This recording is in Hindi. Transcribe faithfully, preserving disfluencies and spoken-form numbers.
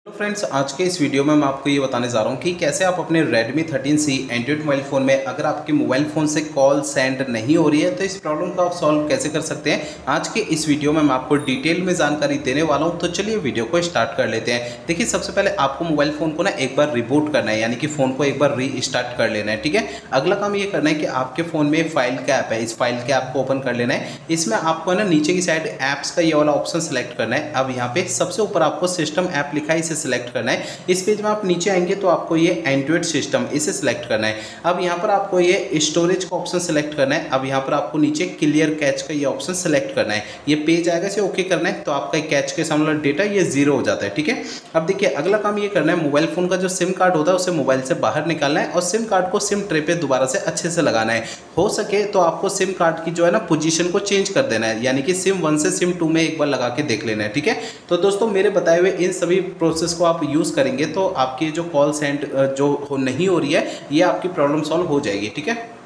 तो फ्रेंड्स, आज के इस वीडियो में मैं आपको ये बताने जा रहा हूँ कि कैसे आप अपने Redmi thirteen C android mobile phone में अगर आपके मोबाइल फ़ोन से कॉल सेंड नहीं हो रही है तो इस प्रॉब्लम को आप सॉल्व कैसे कर सकते हैं। आज के इस वीडियो में मैं आपको डिटेल में जानकारी देने वाला हूँ। तो चलिए वीडियो को स्टार्ट कर लेते हैं। देखिए, सबसे पहले आपको मोबाइल फ़ोन को ना एक बार रिबूट करना है, यानी कि फ़ोन को एक बार री स्टार्ट कर लेना है। ठीक है, अगला काम ये करना है कि आपके फ़ोन में फाइल का ऐप है, इस फाइल के ऐप को ओपन कर लेना है। इसमें आपको ना नीचे की साइड ऐप्स का ये वाला ऑप्शन सेलेक्ट करना है। अब यहाँ पे सबसे ऊपर आपको सिस्टम ऐप लिखा है, इसे सिलेक्ट करना है। इस पेज में आप नीचे आएंगे तो आपको ये एंड्रॉइड सिस्टम, इसे सिलेक्ट करना है। अब यहाँ पर आपको ये स्टोरेज का ऑप्शन सेलेक्ट करना है। अब यहाँ पर आपको नीचे क्लियर कैच का ये ऑप्शन सेलेक्ट करना है। ये पेज आएगा, इसे ओके करना है तो आपका कैच के सामने वाला डेटा ये जीरो हो जाता है। ठीक है, अब देखिए अगला काम ये करना है, मोबाइल फोन का जो सिम कार्ड होता है उसे मोबाइल से बाहर निकालना है और सिम कार्ड को सिम ट्रे पे दोबारा से अच्छे से लगाना है। हो सके तो आपको सिम कार्ड की जो है ना पोजीशन को चेंज कर देना है, यानी कि सिम वन से सिम टू में एक बार लगा के देख लेना है। ठीक है, तो दोस्तों मेरे बताए हुए इन सभी प्रोसेस को आप यूज़ करेंगे तो आपकी जो कॉल सेंड जो हो नहीं हो रही है ये आपकी प्रॉब्लम सॉल्व हो जाएगी। ठीक है।